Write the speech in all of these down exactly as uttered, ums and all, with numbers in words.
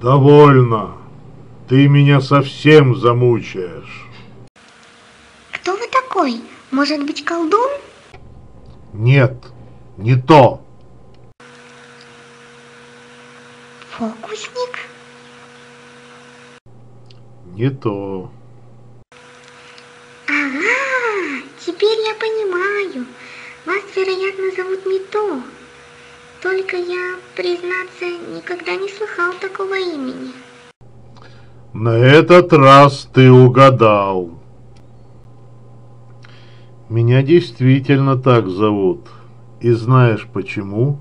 Довольно. Ты меня совсем замучаешь. Кто вы такой? Может быть, колдун? Нет, не то. Фокусник? Не то. Ага, теперь я понимаю. Вас, вероятно, зовут не то. Только я, признаться, никогда не слыхал такого имени. На этот раз ты угадал. Меня действительно так зовут. И знаешь почему?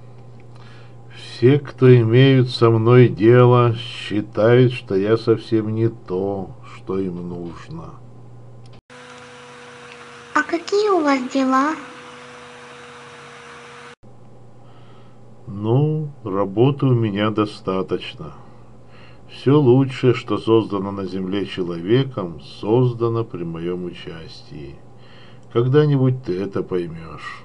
Все, кто имеют со мной дело, считают, что я совсем не то, что им нужно. А какие у вас дела? Ну, работы у меня достаточно. Все лучшее, что создано на Земле человеком, создано при моем участии. Когда-нибудь ты это поймешь.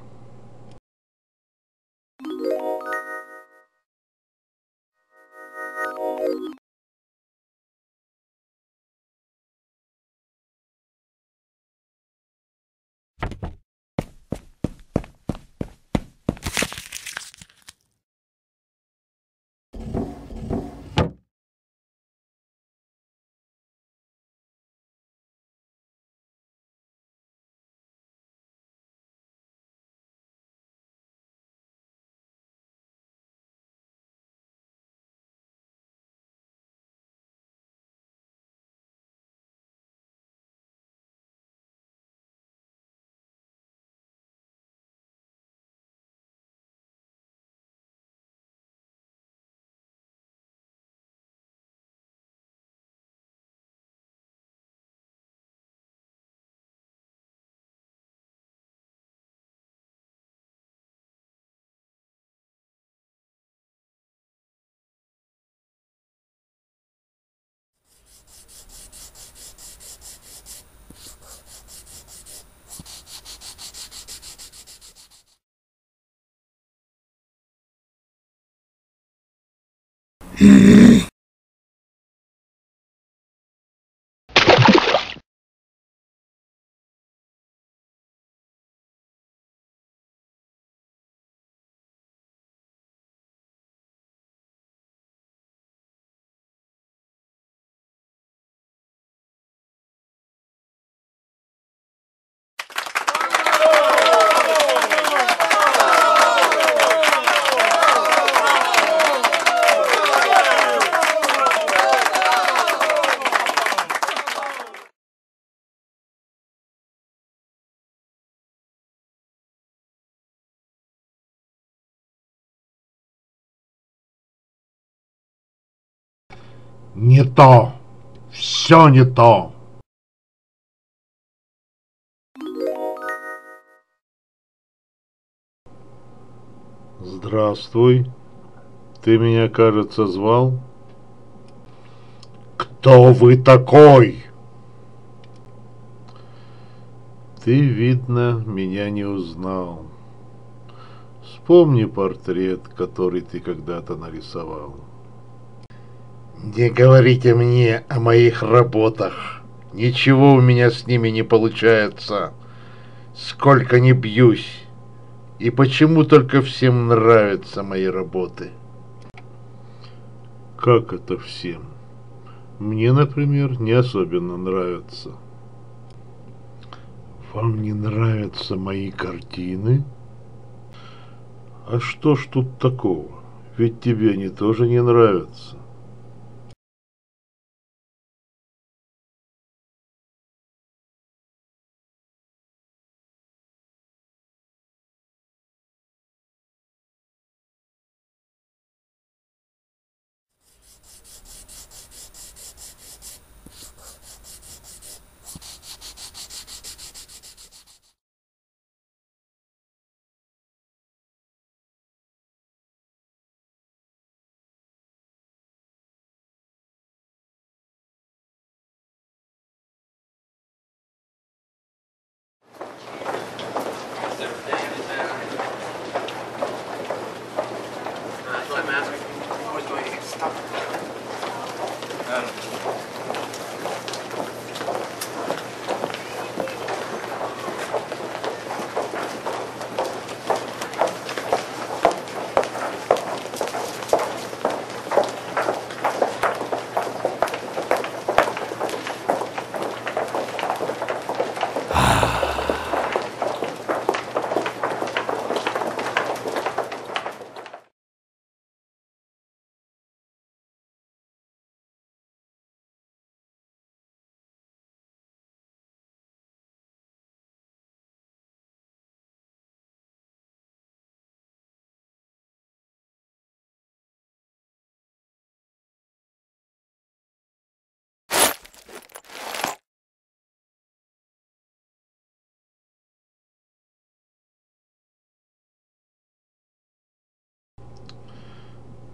Не то. Все не то. Здравствуй. Ты меня, кажется, звал? Кто вы такой? Ты, видно, меня не узнал. Вспомни портрет, который ты когда-то нарисовал. Не говорите мне о моих работах. Ничего у меня с ними не получается. Сколько ни бьюсь. И почему только всем нравятся мои работы? Как это всем? Мне, например, не особенно нравятся. Вам не нравятся мои картины? А что ж тут такого? Ведь тебе они тоже не нравятся.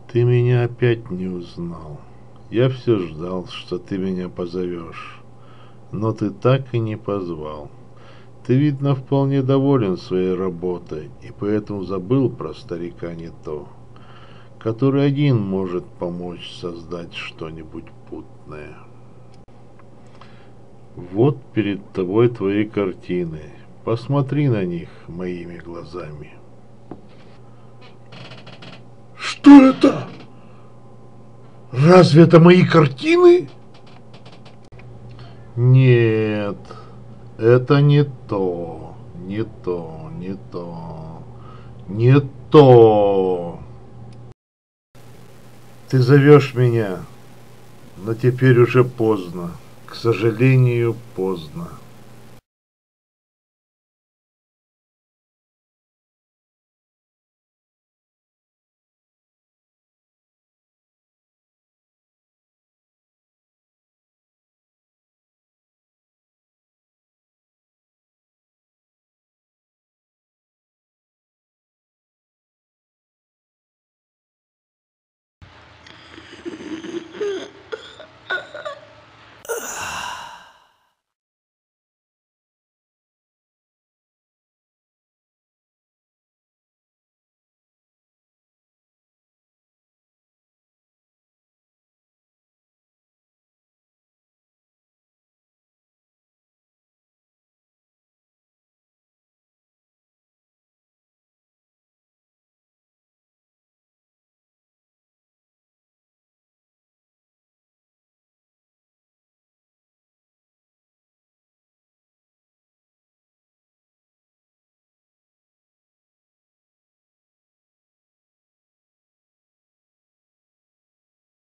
Ты меня опять не узнал. Я все ждал, что ты меня позовешь, но ты так и не позвал. Ты, видно, вполне доволен своей работой, и поэтому забыл про старика не то, который один может помочь создать что-нибудь путное. Вот перед тобой твои картины. Посмотри на них моими глазами. Что это? Разве это мои картины? Нет, это не то, не то, не то, не то. Ты зовешь меня, но теперь уже поздно, к сожалению, поздно.